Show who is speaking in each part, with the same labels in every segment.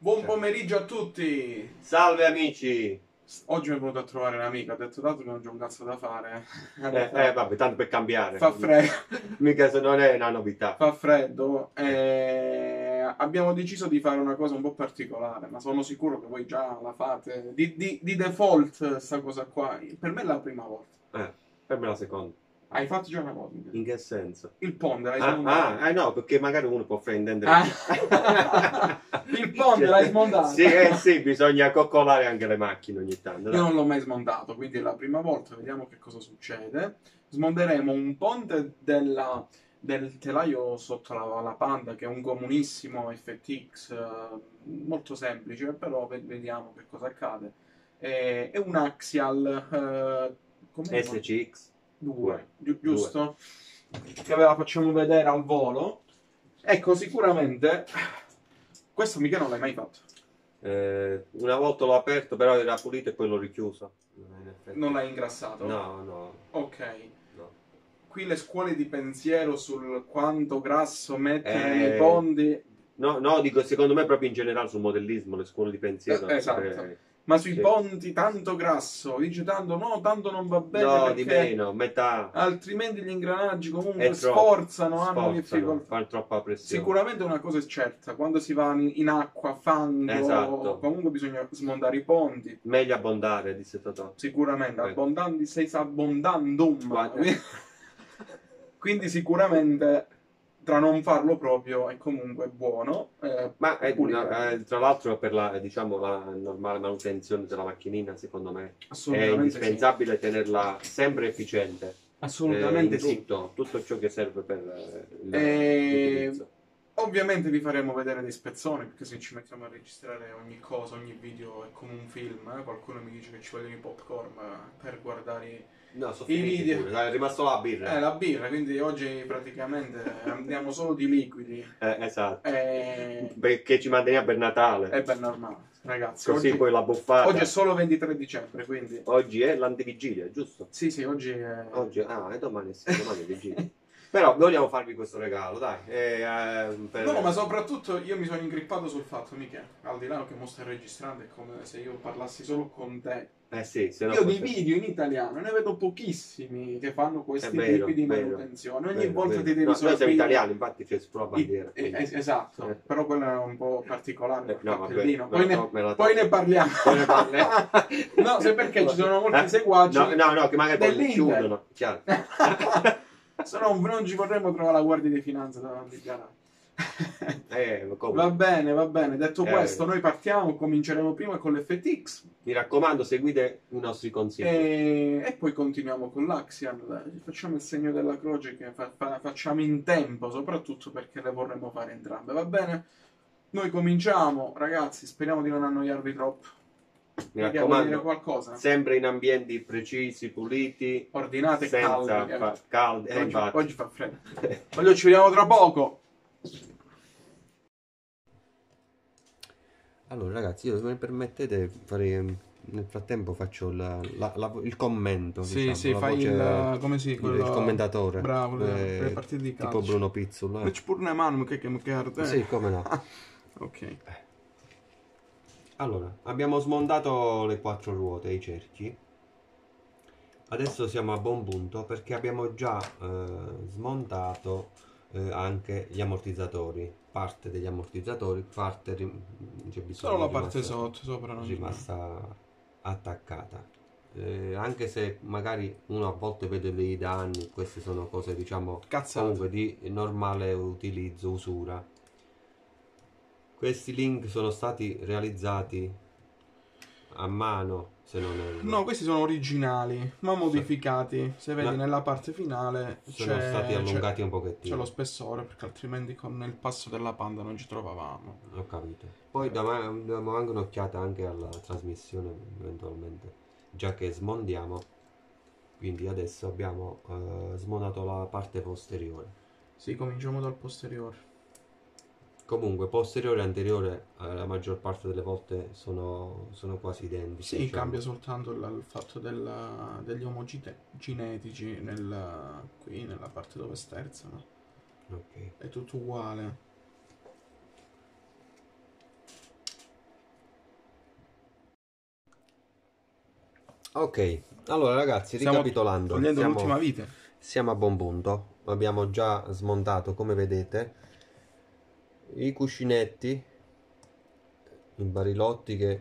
Speaker 1: Buon pomeriggio a tutti!
Speaker 2: Salve amici!
Speaker 1: Oggi mi è venuto a trovare un'amica, ho detto dato che non c'è un cazzo da fare.
Speaker 2: Vabbè, tanto per cambiare.
Speaker 1: Fa freddo.
Speaker 2: Mica se non è una novità.
Speaker 1: Fa freddo. Abbiamo deciso di fare una cosa un po' particolare, ma sono sicuro che voi già la fate. Di default sta cosa qua. Per me è la prima volta.
Speaker 2: Per me la seconda.
Speaker 1: Hai fatto già una volta?
Speaker 2: In che senso?
Speaker 1: Il ponte l'hai smontato?
Speaker 2: No, perché magari uno può fraintendere.
Speaker 1: Il ponte l'hai smontato?
Speaker 2: Sì, bisogna coccolare anche le macchine ogni tanto.
Speaker 1: Io non l'ho mai smontato, quindi è la prima volta, vediamo che cosa succede. Smonteremo un ponte del telaio sotto la Panda, che è un comunissimo FTX, molto semplice, però vediamo che cosa accade. È un Axial
Speaker 2: SCX
Speaker 1: 2, giusto? Che ve la facciamo vedere al volo. Ecco, sicuramente questo mica non l'hai mai fatto.
Speaker 2: Una volta l'ho aperto, però era pulito e poi l'ho richiuso.
Speaker 1: Non l'hai ingrassato?
Speaker 2: No.
Speaker 1: Ok.
Speaker 2: No.
Speaker 1: Qui le scuole di pensiero sul quanto grasso mettere nei ponti.
Speaker 2: No, dico secondo me proprio in generale sul modellismo, le scuole di pensiero.
Speaker 1: Esatto. Ma sui ponti tanto grasso, dice tanto no, tanto non va bene.
Speaker 2: No,
Speaker 1: perché
Speaker 2: di meno, metà.
Speaker 1: Altrimenti gli ingranaggi comunque sforzano, hanno difficoltà.
Speaker 2: Fanno troppa pressione.
Speaker 1: Sicuramente una cosa è certa, quando si va in acqua, fango,
Speaker 2: esatto.
Speaker 1: comunque bisogna smontare i ponti.
Speaker 2: Meglio abbondare, disse Totò.
Speaker 1: Sicuramente, abbondandi sei abbondandum. Quindi sicuramente tra non farlo proprio è comunque buono.
Speaker 2: Ma tra l'altro per la normale manutenzione della macchinina, secondo me è indispensabile tenerla sempre efficiente.
Speaker 1: Assolutamente sì.
Speaker 2: Tutto ciò che serve per l'utilizzo.
Speaker 1: Ovviamente vi faremo vedere dei spezzoni, perché se ci mettiamo a registrare ogni cosa, ogni video è come un film. Qualcuno mi dice che ci vogliono i popcorn per guardare i video.
Speaker 2: È rimasto la birra.
Speaker 1: La birra, quindi oggi praticamente andiamo solo di liquidi.
Speaker 2: Esatto. Perché ci manteniamo per Natale.
Speaker 1: È ben normale, ragazzi.
Speaker 2: Così
Speaker 1: oggi,
Speaker 2: poi la buffata.
Speaker 1: Oggi è solo 23 dicembre, quindi.
Speaker 2: Oggi è l'antivigilia, giusto?
Speaker 1: Sì, oggi è.
Speaker 2: E domani è vigilia. Però vogliamo farvi questo regalo, dai.
Speaker 1: No, ma soprattutto io mi sono ingrippato sul fatto, Michele, al di là che mo stai registrando, è come se io parlassi solo con te.
Speaker 2: Sì,
Speaker 1: io di video in italiano ne vedo pochissimi che fanno questi tipi di manutenzione. Ogni volta ti devi
Speaker 2: noi siamo italiani, infatti c'è sulla bandiera.
Speaker 1: Esatto, però quello è un po' particolare.
Speaker 2: Poi
Speaker 1: ne parliamo. No, se perché ci sono molti seguaci.
Speaker 2: No, che magari poi chiudono. Chiaro.
Speaker 1: Se no non ci vorremmo trovare la Guardia di Finanza davanti al garage. Va bene. Detto questo, noi partiamo, cominceremo prima con l'FTX.
Speaker 2: Mi raccomando, seguite i nostri consigli.
Speaker 1: E poi continuiamo con l'Axial. Facciamo il segno della croce che facciamo in tempo, soprattutto perché le vorremmo fare entrambe. Va bene? Noi cominciamo, ragazzi, speriamo di non annoiarvi troppo.
Speaker 2: Mi raccomando, qualcosa? Sempre in ambienti precisi, puliti,
Speaker 1: ordinati e
Speaker 2: caldi.
Speaker 1: Oggi fa freddo. Voglio ci vediamo tra poco.
Speaker 2: Allora ragazzi, io se mi permettete nel frattempo faccio il commento.
Speaker 1: Sì, fai il
Speaker 2: commentatore.
Speaker 1: Bravo, le partite di calcio.
Speaker 2: Tipo Bruno Pizzul.
Speaker 1: Faccio pure una mano che arde.
Speaker 2: Sì, come no.
Speaker 1: Ok.
Speaker 2: Allora, abbiamo smontato le 4 ruote, i cerchi. Adesso siamo a buon punto perché abbiamo già smontato anche gli ammortizzatori. Parte degli ammortizzatori, parte c'è bisogno.
Speaker 1: Solo la parte sopra non
Speaker 2: è rimasta attaccata. Anche se magari uno a volte vede dei danni, queste sono cose comunque di normale utilizzo, usura. Questi link sono stati realizzati a mano, se non è...
Speaker 1: No, questi sono originali, ma modificati. Se vedi nella parte finale
Speaker 2: sono stati allungati un pochettino.
Speaker 1: C'è lo spessore, perché altrimenti con il passo della Panda non ci trovavamo.
Speaker 2: Ho capito. Poi diamo anche un'occhiata anche alla trasmissione, eventualmente, già che smontiamo. Quindi adesso abbiamo smontato la parte posteriore.
Speaker 1: Sì, cominciamo dal posteriore.
Speaker 2: Comunque posteriore e anteriore la maggior parte delle volte sono quasi identici.
Speaker 1: Sì, cambia soltanto il fatto degli omogenetici qui nella parte dove sterzano.
Speaker 2: Ok.
Speaker 1: È tutto uguale.
Speaker 2: Ok, allora ragazzi,
Speaker 1: Stiamo
Speaker 2: ricapitolando,
Speaker 1: togliendo l'ultima vite.
Speaker 2: siamo a buon punto. Abbiamo già smontato, come vedete, i cuscinetti, i barilotti che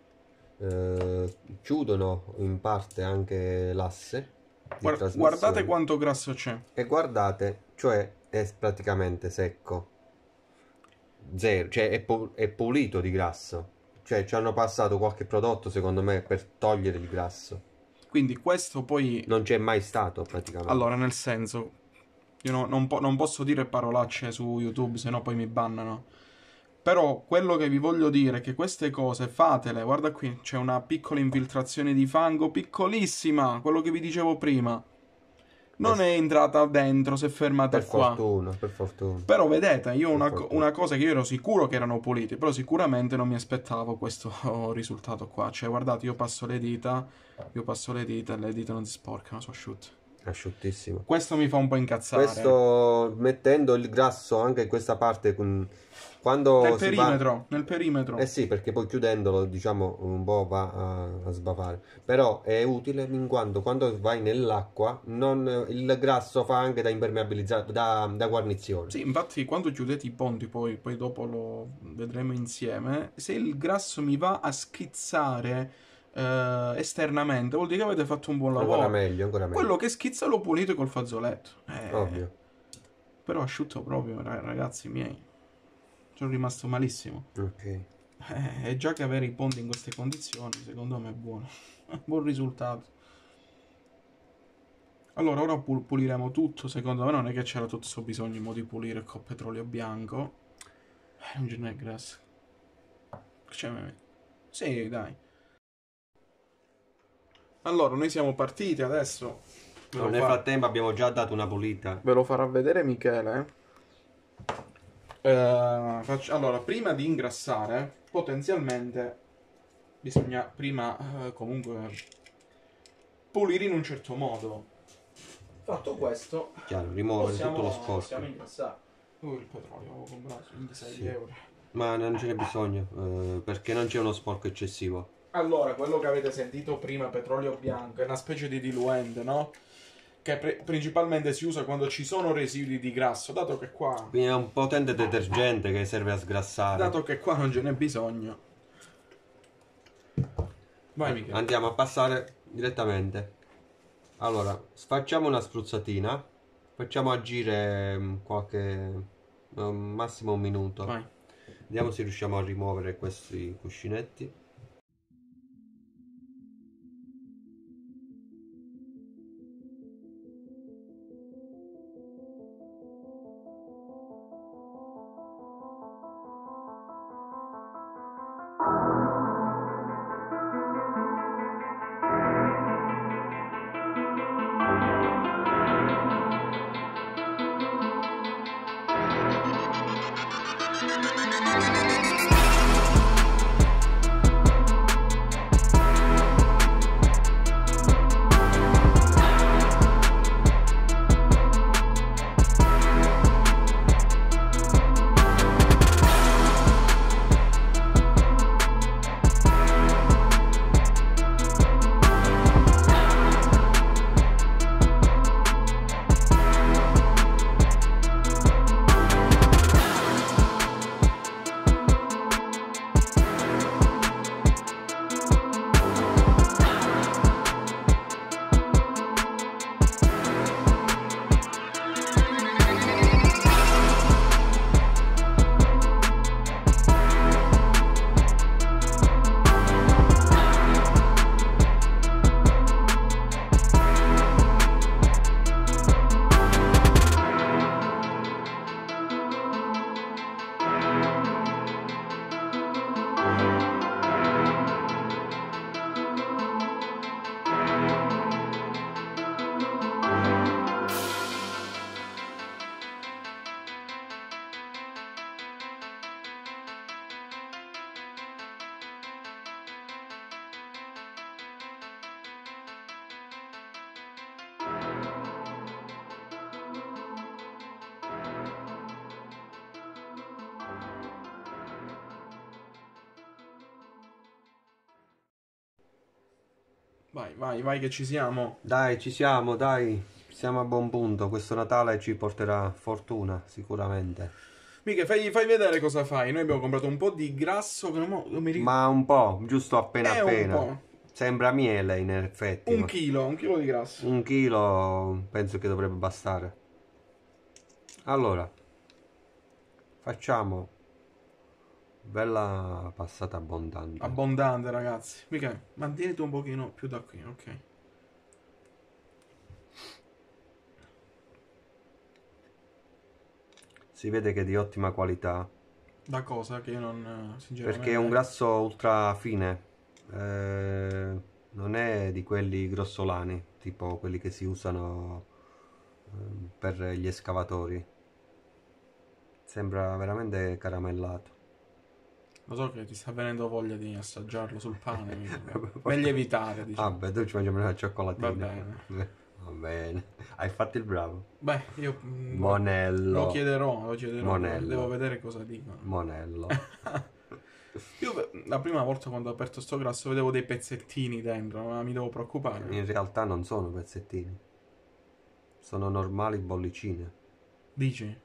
Speaker 2: chiudono in parte anche l'asse di trasmissione.
Speaker 1: Guardate quanto grasso c'è.
Speaker 2: E guardate, cioè è praticamente secco. Zero, cioè è pulito di grasso. Cioè ci hanno passato qualche prodotto secondo me per togliere il grasso.
Speaker 1: Quindi questo poi...
Speaker 2: Non c'è mai stato praticamente.
Speaker 1: Allora, nel senso, io non posso dire parolacce su YouTube, se no poi mi bannano. Però quello che vi voglio dire è che queste cose fatele. Guarda qui, c'è una piccola infiltrazione di fango, piccolissima, quello che vi dicevo prima. Non è entrata dentro, si è fermata
Speaker 2: Per
Speaker 1: qua.
Speaker 2: fortuna, per fortuna.
Speaker 1: Però vedete, io
Speaker 2: fortuna.
Speaker 1: una cosa che io ero sicuro che erano puliti, però sicuramente non mi aspettavo questo risultato qua. Cioè, guardate, io passo le dita e le dita non si sporcano, sono asciutte.
Speaker 2: Asciuttissimo.
Speaker 1: Questo mi fa un po' incazzare.
Speaker 2: Questo mettendo il grasso anche in questa parte quando
Speaker 1: Nel
Speaker 2: si
Speaker 1: perimetro,
Speaker 2: va...
Speaker 1: nel perimetro.
Speaker 2: Eh sì, perché poi chiudendolo, diciamo, un po' va a sbavare. Però è utile in quanto quando vai nell'acqua il grasso fa anche da impermeabilizzare, da guarnizione.
Speaker 1: Sì, infatti quando chiudete i ponti, poi dopo lo vedremo insieme, se il grasso mi va a schizzare esternamente, vuol dire che avete fatto un buon lavoro.
Speaker 2: Ancora meglio, ancora meglio.
Speaker 1: Quello che schizza lo pulite col fazzoletto.
Speaker 2: Ovvio.
Speaker 1: Però asciutto proprio, ragazzi miei. Sono rimasto malissimo.
Speaker 2: Ok.
Speaker 1: E già che avere i ponti in queste condizioni, secondo me è buono. Buon risultato. Allora, ora puliremo tutto. Secondo me non è che c'era tutto questo bisogno di pulire con petrolio bianco. Non ce n'è grasso. Sì, dai. Allora, noi siamo partiti adesso.
Speaker 2: Nel frattempo abbiamo già dato una pulita.
Speaker 1: Ve lo farà vedere Michele. Allora, prima di ingrassare, potenzialmente bisogna prima comunque pulire in un certo modo. Fatto questo,
Speaker 2: Chiaro, rimuovere tutto lo sporco.
Speaker 1: possiamo ingrassare. Il petrolio avevo comprato 26 euro.
Speaker 2: Ma non ce n'è bisogno, perché non c'è uno sporco eccessivo.
Speaker 1: Allora, quello che avete sentito prima, petrolio bianco, è una specie di diluente, no? Che principalmente si usa quando ci sono residui di grasso, dato che qua...
Speaker 2: Quindi è un potente detergente che serve a sgrassare.
Speaker 1: Dato che qua non ce n'è bisogno. Vai Michele.
Speaker 2: Andiamo a passare direttamente. Allora, facciamo una spruzzatina. Facciamo agire massimo un minuto.
Speaker 1: Vai.
Speaker 2: Vediamo se riusciamo a rimuovere questi cuscinetti.
Speaker 1: Vai, vai, vai che ci siamo.
Speaker 2: Dai, ci siamo, dai. Siamo a buon punto. Questo Natale ci porterà fortuna, sicuramente.
Speaker 1: Mica, fai vedere cosa fai. Noi abbiamo comprato un po' di grasso che non mi ricordo.
Speaker 2: Ma un po', giusto appena
Speaker 1: È un
Speaker 2: appena.
Speaker 1: po'.
Speaker 2: Sembra miele, in effetti.
Speaker 1: Un chilo di grasso.
Speaker 2: 1 chilo penso che dovrebbe bastare. Allora, facciamo bella passata abbondante.
Speaker 1: Abbondante, ragazzi. Mica, mantieniti un pochino più da qui, ok.
Speaker 2: Si vede che è di ottima qualità.
Speaker 1: Da cosa che io non, sinceramente...
Speaker 2: Perché è un grasso ultra fine. Non è di quelli grossolani, tipo quelli che si usano per gli escavatori. Sembra veramente caramellato.
Speaker 1: Lo so che ti sta venendo voglia di assaggiarlo sul pane, meglio evitare,
Speaker 2: Ah,
Speaker 1: diciamo.
Speaker 2: beh, tu ci mangi una cioccolatina.
Speaker 1: Va bene.
Speaker 2: Va bene. Hai fatto il bravo.
Speaker 1: Beh, io
Speaker 2: Monello.
Speaker 1: lo chiederò,
Speaker 2: Monello.
Speaker 1: devo vedere cosa dicono.
Speaker 2: Monello.
Speaker 1: Io la prima volta quando ho aperto sto grasso vedevo dei pezzettini dentro, ma mi devo preoccupare.
Speaker 2: In realtà non sono pezzettini. Sono normali bollicine.
Speaker 1: Dici?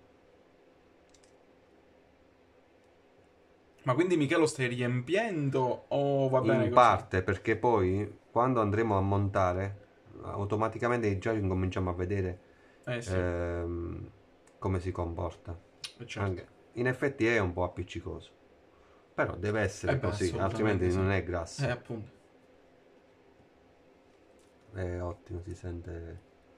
Speaker 1: Ma quindi Michele lo stai riempiendo o va bene
Speaker 2: In
Speaker 1: così?
Speaker 2: parte, perché poi quando andremo a montare, automaticamente già incominciamo a vedere
Speaker 1: Sì,
Speaker 2: come si comporta.
Speaker 1: certo.
Speaker 2: Anche- in effetti è un po' appiccicoso, però deve essere
Speaker 1: Beh,
Speaker 2: così,
Speaker 1: assolutamente
Speaker 2: altrimenti
Speaker 1: sì.
Speaker 2: non è grasso.
Speaker 1: Appunto.
Speaker 2: È ottimo, si sente.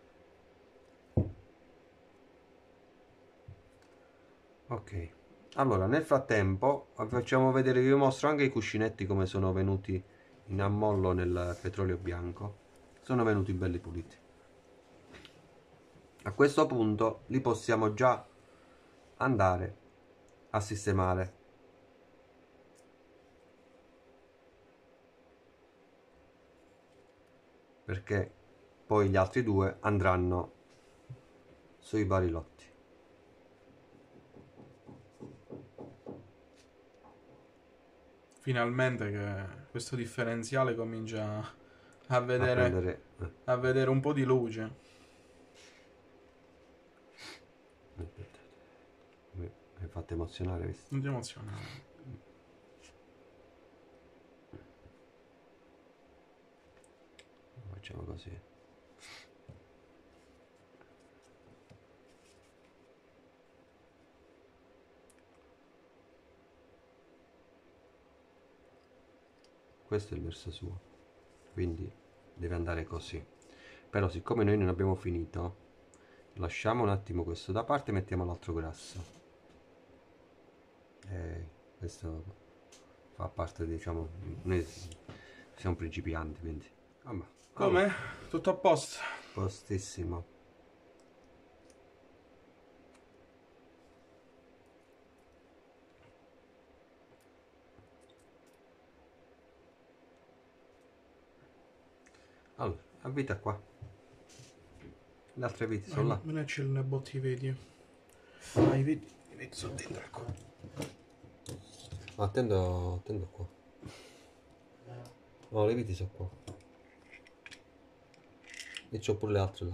Speaker 2: Ok, allora nel frattempo facciamo vedere, vi mostro anche i cuscinetti come sono venuti in ammollo nel petrolio bianco. Sono venuti belli puliti. A questo punto li possiamo già andare a sistemare. Perché poi gli altri due andranno sui barilotti.
Speaker 1: Finalmente che questo differenziale comincia a
Speaker 2: A
Speaker 1: vedere,
Speaker 2: prendere.
Speaker 1: a vedere un po' di luce.
Speaker 2: Aspettate. Mi hai fatto emozionare, visto?
Speaker 1: Non ti emozionare.
Speaker 2: Facciamo così. Questo è il verso suo, quindi deve andare così. Però siccome noi non abbiamo finito, lasciamo un attimo questo da parte e mettiamo l'altro grasso. Questo fa parte, diciamo, noi siamo principianti, quindi vabbè.
Speaker 1: Come? Tutto a posto?
Speaker 2: Postissimo. Allora, avvita qua. Le altre viti sono là.
Speaker 1: Me ne c'è le botti vedi. Ah, i vedi sono dentro qua.
Speaker 2: Attendo qua. No, le viti sono qua. E c'ho pure le altre là.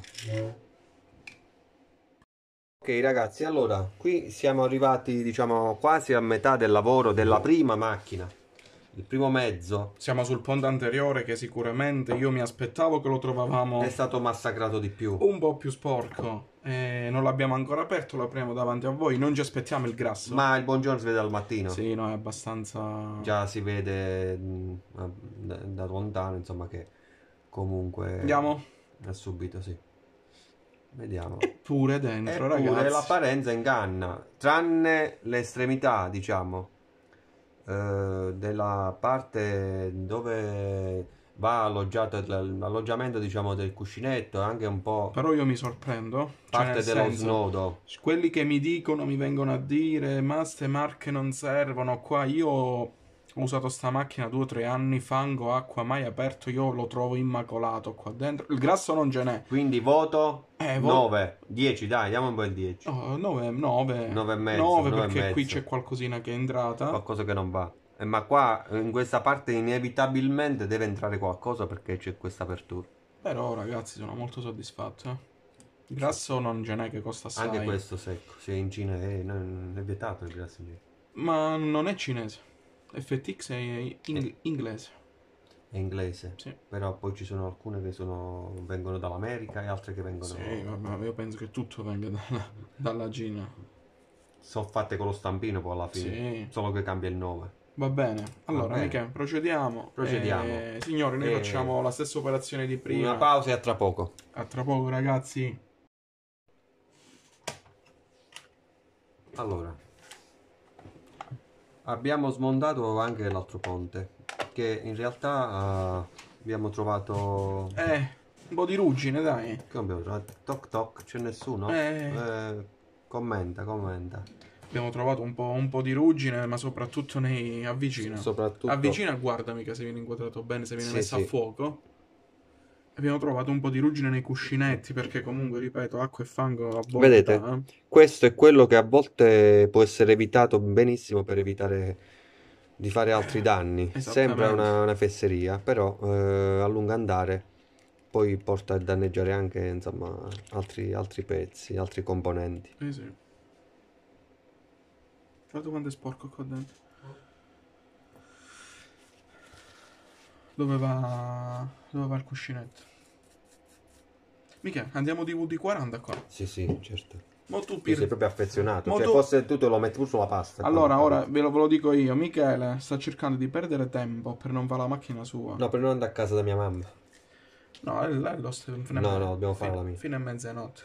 Speaker 2: Ok ragazzi, allora, qui siamo arrivati, diciamo, quasi a metà del lavoro della prima macchina. Il primo mezzo
Speaker 1: Siamo sul ponte anteriore che sicuramente io mi aspettavo che lo trovavamo
Speaker 2: è stato massacrato di più.
Speaker 1: un po' più sporco. Non l'abbiamo ancora aperto, lo apriamo davanti a voi. Non ci aspettiamo il grasso.
Speaker 2: Ma il buongiorno si vede al mattino.
Speaker 1: Sì, no, è abbastanza...
Speaker 2: Già si vede da lontano, insomma, che comunque...
Speaker 1: Andiamo?
Speaker 2: È subito, sì. Vediamo.
Speaker 1: Eppure dentro,
Speaker 2: Eppure
Speaker 1: ragazzi.
Speaker 2: l'apparenza inganna, tranne le estremità, diciamo, della parte dove va alloggiato l'alloggiamento, diciamo, del cuscinetto, e anche un po'
Speaker 1: Però io mi sorprendo.
Speaker 2: parte
Speaker 1: Cioè,
Speaker 2: dello
Speaker 1: nel senso,
Speaker 2: snodo.
Speaker 1: quelli che mi dicono, mi vengono a dire, ma ste marche non servono. Qua io ho usato sta macchina 2 o 3 anni, fango, acqua, mai aperto, io lo trovo immacolato qua dentro. Il grasso non ce n'è.
Speaker 2: Quindi voto
Speaker 1: Vo-
Speaker 2: 9, 10, dai, diamo un po' il 10.
Speaker 1: Oh, 9, 9.
Speaker 2: 9 e mezzo,
Speaker 1: 9
Speaker 2: 9 e
Speaker 1: perché qui
Speaker 2: mezzo.
Speaker 1: c'è qualcosina che è entrata.
Speaker 2: Qualcosa che non va. Ma qua in questa parte inevitabilmente deve entrare qualcosa perché c'è questa apertura.
Speaker 1: Però ragazzi sono molto soddisfatto. Il grasso non ce n'è che costa assai.
Speaker 2: Anche questo secco, sì, in Cina è vietato il grasso in Cina.
Speaker 1: Ma non è cinese. FTX è inglese.
Speaker 2: È inglese,
Speaker 1: Sì.
Speaker 2: però poi ci sono alcune che vengono dall'America e altre che vengono...
Speaker 1: Sì, vabbè, io penso che tutto venga dalla Cina.
Speaker 2: Sono fatte con lo stampino poi alla fine,
Speaker 1: Sì.
Speaker 2: solo che cambia il nome.
Speaker 1: Va bene. Allora,
Speaker 2: bene.
Speaker 1: Michele, procediamo.
Speaker 2: Procediamo.
Speaker 1: Signori, noi facciamo la stessa operazione di prima.
Speaker 2: Una pausa e a tra poco.
Speaker 1: A tra poco, ragazzi.
Speaker 2: Allora, abbiamo smontato anche l'altro ponte, che in realtà abbiamo trovato...
Speaker 1: Un po' di ruggine, dai.
Speaker 2: Che abbiamo trovato? Toc toc, c'è nessuno? Commenta.
Speaker 1: Abbiamo trovato un po' di ruggine, ma soprattutto nei avvicina.
Speaker 2: Soprattutto...
Speaker 1: Avvicina, guarda mica se viene inquadrato bene, se viene
Speaker 2: Sì,
Speaker 1: messa
Speaker 2: sì.
Speaker 1: a fuoco. Abbiamo trovato un po' di ruggine nei cuscinetti, perché comunque, ripeto, acqua e fango a volte...
Speaker 2: Vedete? Questo è quello che a volte può essere evitato benissimo per evitare di fare altri danni. Sembra una fesseria, però a lungo andare poi porta a danneggiare anche, insomma, altri pezzi, altri componenti.
Speaker 1: Sì. Guarda quanto è sporco qua dentro. Dove va il cuscinetto? Mica, andiamo di VD40 qua.
Speaker 2: Sì, certo.
Speaker 1: Mo tu
Speaker 2: Tu sei proprio affezionato.
Speaker 1: Mo
Speaker 2: Cioè,
Speaker 1: tu-
Speaker 2: forse tu te lo metti pure sulla pasta.
Speaker 1: Allora, ora ve lo dico io. Michele sta cercando di perdere tempo per non fare la macchina sua.
Speaker 2: No, per non andare a casa da mia mamma.
Speaker 1: No, lei lo sta
Speaker 2: No, dobbiamo fare la mia.
Speaker 1: Fino a mezzanotte.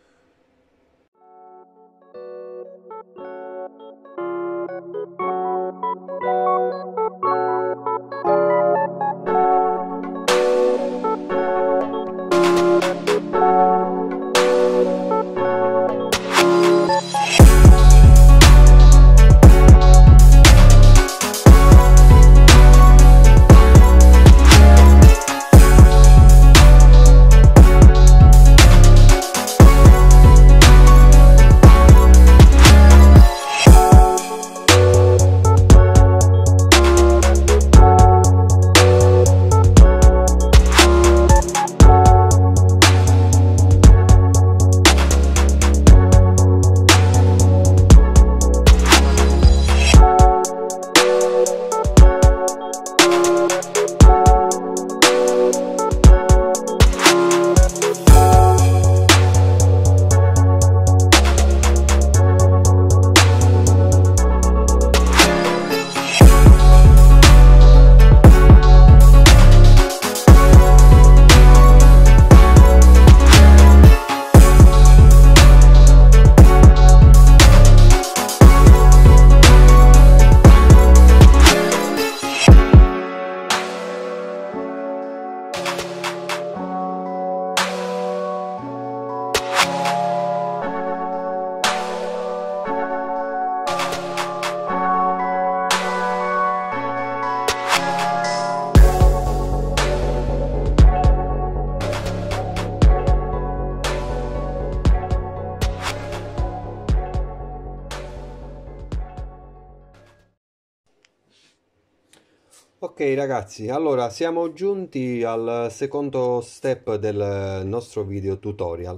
Speaker 2: Ok ragazzi, allora siamo giunti al secondo step del nostro video tutorial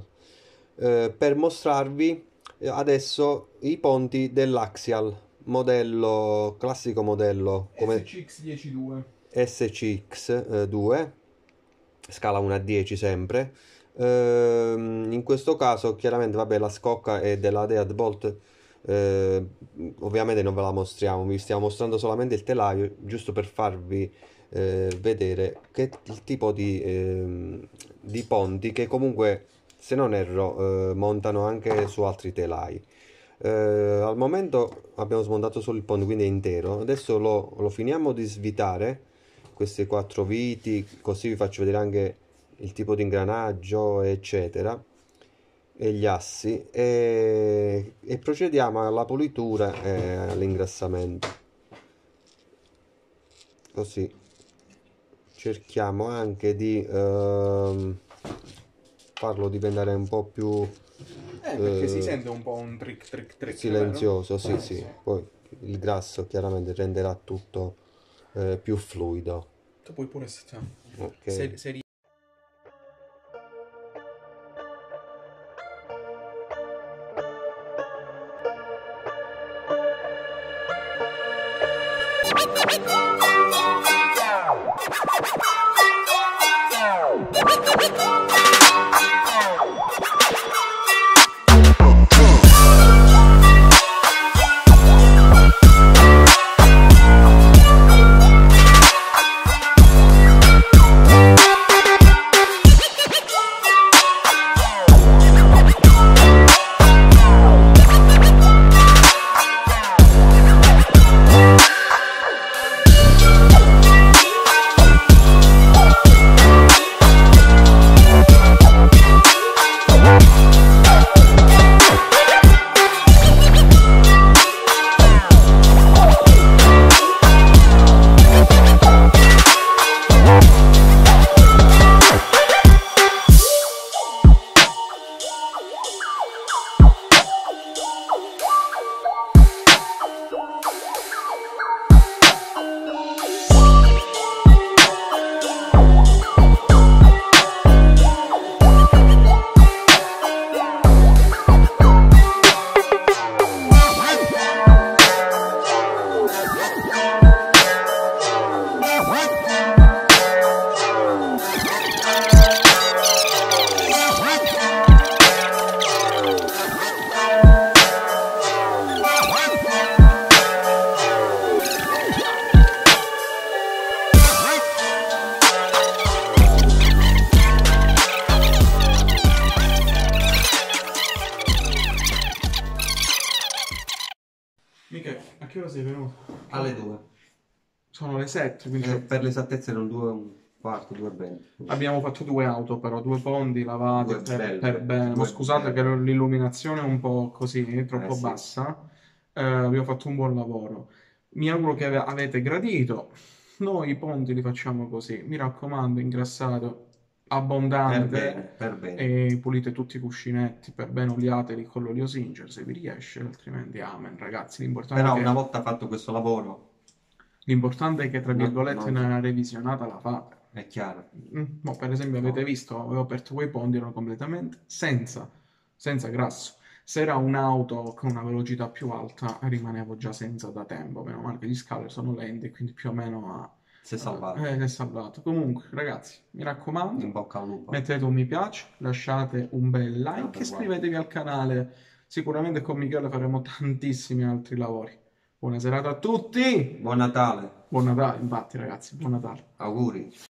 Speaker 2: per mostrarvi adesso i ponti dell'Axial classico modello come
Speaker 1: SCX-102.
Speaker 2: SCX2 scala 1 a 10 sempre. In questo caso chiaramente vabbè la scocca è della Deadbolt. Ovviamente non ve la mostriamo, vi stiamo mostrando solamente il telaio giusto per farvi vedere che il tipo di ponti che comunque, se non erro, montano anche su altri telai. Al momento abbiamo smontato solo il ponte, quindi è intero. Adesso lo finiamo di svitare queste 4 viti, così vi faccio vedere anche il tipo di ingranaggio eccetera e gli assi e procediamo alla pulitura e all'ingrassamento. Così cerchiamo anche di farlo diventare un po' più
Speaker 1: perché si sente un po' un trick
Speaker 2: silenzioso, sì. Poi il grasso chiaramente renderà tutto più fluido.
Speaker 1: Tu puoi pure stare.
Speaker 2: Ok.
Speaker 1: Michele, a che ora sei venuto?
Speaker 2: Alle 2.
Speaker 1: Sono le 7, quindi
Speaker 2: Per l'esattezza erano 2:15, 2:20.
Speaker 1: abbiamo fatto 2 auto però, 2 ponti lavati
Speaker 2: Due belle,
Speaker 1: per bene.
Speaker 2: due
Speaker 1: Scusate
Speaker 2: belle.
Speaker 1: che l'illuminazione è un po' così, troppo
Speaker 2: Sì.
Speaker 1: bassa. Abbiamo fatto un buon lavoro. Mi auguro che avete gradito. Noi i ponti li facciamo così. Mi raccomando, ingrassato, abbondante.
Speaker 2: Per bene.
Speaker 1: E pulite tutti i cuscinetti per bene, oliateli con l'olio Singer se vi riesce, altrimenti amen, ragazzi.
Speaker 2: Però una volta fatto questo lavoro,
Speaker 1: L'importante è che, tra virgolette,
Speaker 2: non-
Speaker 1: una revisionata la fate.
Speaker 2: è chiaro.
Speaker 1: Mo, per esempio, avete visto, avevo aperto quei ponti, erano completamente senza grasso. Se era un'auto con una velocità più alta, rimanevo già senza da tempo. Meno male che gli scaler sono lenti, quindi più o meno
Speaker 2: Si è salvato.
Speaker 1: è salvato. Comunque, ragazzi, mi raccomando,
Speaker 2: In bocca al lupo.
Speaker 1: mettete un mi piace, lasciate un bel like
Speaker 2: Guarda.
Speaker 1: e iscrivetevi al canale. Sicuramente con Michele faremo tantissimi altri lavori. Buona serata a tutti!
Speaker 2: Buon Natale.
Speaker 1: Buon Natale, infatti, ragazzi, buon Natale.
Speaker 2: Auguri.